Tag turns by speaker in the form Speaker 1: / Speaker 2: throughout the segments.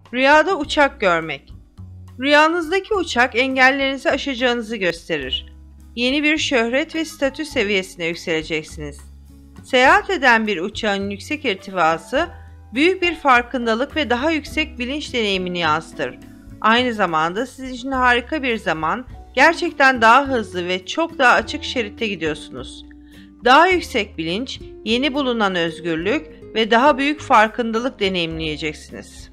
Speaker 1: Rüyada uçak görmek. Rüyanızdaki uçak engellerinizi aşacağınızı gösterir. Yeni bir şöhret ve statü seviyesine yükseleceksiniz. Seyahat eden bir uçağın yüksek irtifası, büyük bir farkındalık ve daha yüksek bilinç deneyimini yansıtır. Aynı zamanda sizin için harika bir zaman, gerçekten daha hızlı ve çok daha açık şeritte gidiyorsunuz. Daha yüksek bilinç, yeni bulunan özgürlük ve daha büyük farkındalık deneyimleyeceksiniz.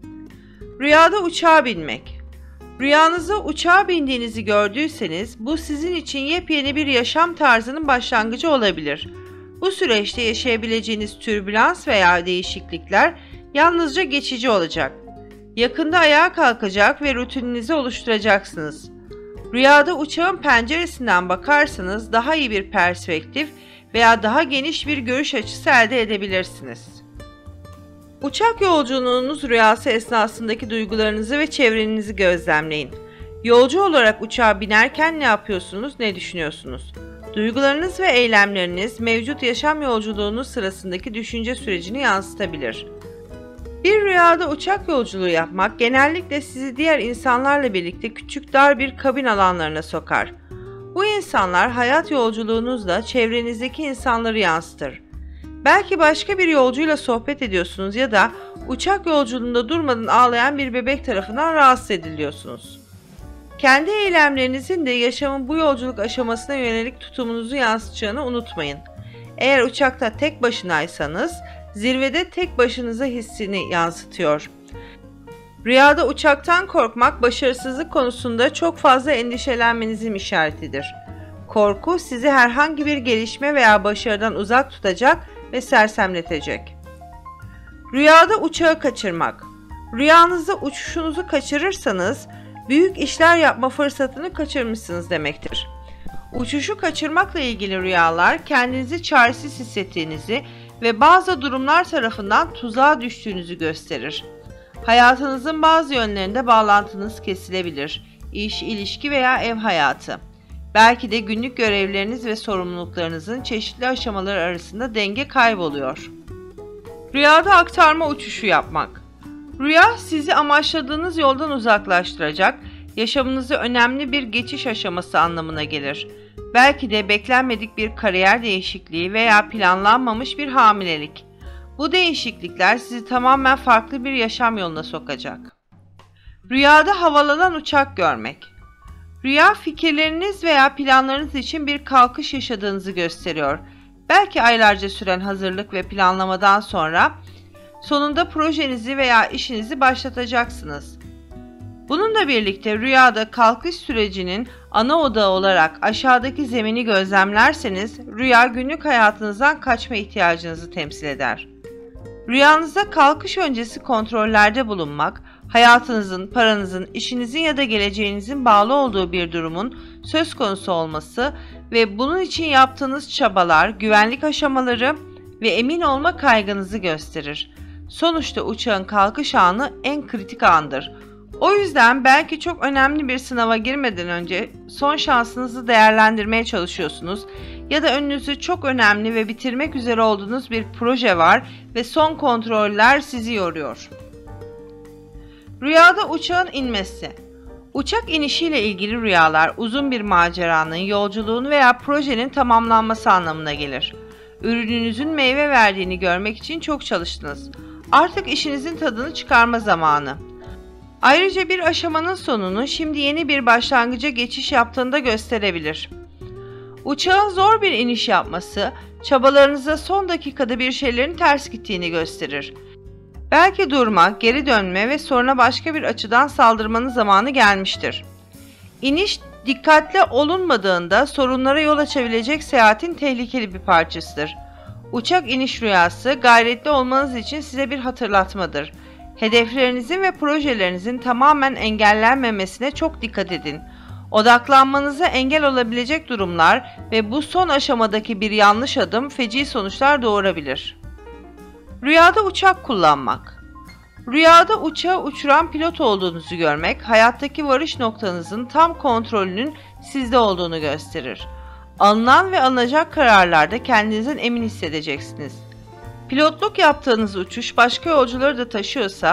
Speaker 1: Rüyada uçağa binmek. Rüyanızda uçağa bindiğinizi gördüyseniz bu sizin için yepyeni bir yaşam tarzının başlangıcı olabilir. Bu süreçte yaşayabileceğiniz türbülans veya değişiklikler yalnızca geçici olacak. Yakında ayağa kalkacak ve rutininizi oluşturacaksınız. Rüyada uçağın penceresinden bakarsanız daha iyi bir perspektif veya daha geniş bir görüş açısı elde edebilirsiniz. Uçak yolculuğunuz rüyası esnasındaki duygularınızı ve çevrenizi gözlemleyin. Yolcu olarak uçağa binerken ne yapıyorsunuz, ne düşünüyorsunuz? Duygularınız ve eylemleriniz mevcut yaşam yolculuğunuz sırasındaki düşünce sürecini yansıtabilir. Bir rüyada uçak yolculuğu yapmak genellikle sizi diğer insanlarla birlikte küçük dar bir kabin alanlarına sokar. Bu insanlar hayat yolculuğunuzla çevrenizdeki insanları yansıtır. Belki başka bir yolcuyla sohbet ediyorsunuz ya da uçak yolculuğunda durmadan ağlayan bir bebek tarafından rahatsız ediliyorsunuz. Kendi eylemlerinizin de yaşamın bu yolculuk aşamasına yönelik tutumunuzu yansıtacağını unutmayın. Eğer uçakta tek başınaysanız, zirvede tek başınıza hissini yansıtıyor. Rüyada uçaktan korkmak, başarısızlık konusunda çok fazla endişelenmenizin işaretidir. Korku sizi herhangi bir gelişme veya başarıdan uzak tutacak ve sersemletecek. Rüyada uçağı kaçırmak. Rüyanızda uçuşunuzu kaçırırsanız, büyük işler yapma fırsatını kaçırmışsınız demektir. Uçuşu kaçırmakla ilgili rüyalar, kendinizi çaresiz hissettiğinizi ve bazı durumlar tarafından tuzağa düştüğünüzü gösterir. Hayatınızın bazı yönlerinde bağlantınız kesilebilir. İş, ilişki veya ev hayatı. Belki de günlük görevleriniz ve sorumluluklarınızın çeşitli aşamaları arasında denge kayboluyor. Rüyada aktarma uçuşu yapmak. Rüya sizi amaçladığınız yoldan uzaklaştıracak, yaşamınızı önemli bir geçiş aşaması anlamına gelir. Belki de beklenmedik bir kariyer değişikliği veya planlanmamış bir hamilelik. Bu değişiklikler sizi tamamen farklı bir yaşam yoluna sokacak. Rüyada havalanan uçak görmek. Rüya fikirleriniz veya planlarınız için bir kalkış yaşadığınızı gösteriyor. Belki aylarca süren hazırlık ve planlamadan sonra sonunda projenizi veya işinizi başlatacaksınız. Bununla birlikte rüyada kalkış sürecinin ana odağı olarak aşağıdaki zemini gözlemlerseniz rüya günlük hayatınızdan kaçma ihtiyacınızı temsil eder. Rüyanızda kalkış öncesi kontrollerde bulunmak, hayatınızın, paranızın, işinizin ya da geleceğinizin bağlı olduğu bir durumun söz konusu olması ve bunun için yaptığınız çabalar, güvenlik aşamaları ve emin olma kaygınızı gösterir. Sonuçta uçağın kalkış anı en kritik andır. O yüzden belki çok önemli bir sınava girmeden önce son şansınızı değerlendirmeye çalışıyorsunuz ya da önünüzde çok önemli ve bitirmek üzere olduğunuz bir proje var ve son kontroller sizi yoruyor. Rüyada uçağın inmesi. Uçak inişiyle ilgili rüyalar uzun bir maceranın, yolculuğun veya projenin tamamlanması anlamına gelir. Ürününüzün meyve verdiğini görmek için çok çalıştınız. Artık işinizin tadını çıkarma zamanı. Ayrıca bir aşamanın sonunu şimdi yeni bir başlangıca geçiş yaptığında gösterebilir. Uçağın zor bir iniş yapması, çabalarınıza son dakikada bir şeylerin ters gittiğini gösterir. Belki durmak, geri dönme ve sonra başka bir açıdan saldırmanın zamanı gelmiştir. İniş dikkatli olunmadığında sorunlara yol açabilecek seyahatin tehlikeli bir parçasıdır. Uçak iniş rüyası gayretli olmanız için size bir hatırlatmadır. Hedeflerinizin ve projelerinizin tamamen engellenmemesine çok dikkat edin. Odaklanmanıza engel olabilecek durumlar ve bu son aşamadaki bir yanlış adım feci sonuçlar doğurabilir. Rüyada uçak kullanmak. Rüyada uçağı uçuran pilot olduğunuzu görmek, hayattaki varış noktanızın tam kontrolünün sizde olduğunu gösterir. Alınan ve alınacak kararlarda kendinizden emin hissedeceksiniz. Pilotluk yaptığınız uçuş başka yolcuları da taşıyorsa,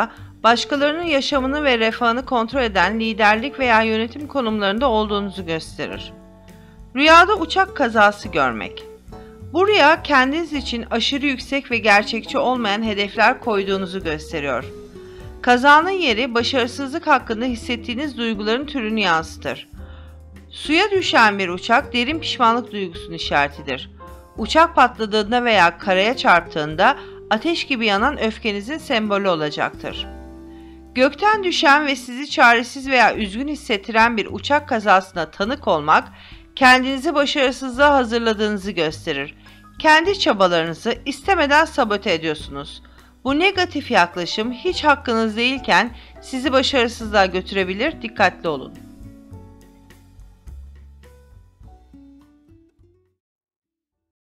Speaker 1: başkalarının yaşamını ve refahını kontrol eden liderlik veya yönetim konumlarında olduğunuzu gösterir. Rüyada uçak kazası görmek. Bu rüya kendiniz için aşırı yüksek ve gerçekçi olmayan hedefler koyduğunuzu gösteriyor. Kazanın yeri başarısızlık hakkında hissettiğiniz duyguların türünü yansıtır. Suya düşen bir uçak derin pişmanlık duygusunun işaretidir. Uçak patladığında veya karaya çarptığında ateş gibi yanan öfkenizin sembolü olacaktır. Gökten düşen ve sizi çaresiz veya üzgün hissettiren bir uçak kazasına tanık olmak, kendinizi başarısızlığa hazırladığınızı gösterir. Kendi çabalarınızı istemeden sabote ediyorsunuz. Bu negatif yaklaşım hiç hakkınız değilken sizi başarısızlığa götürebilir, dikkatli olun.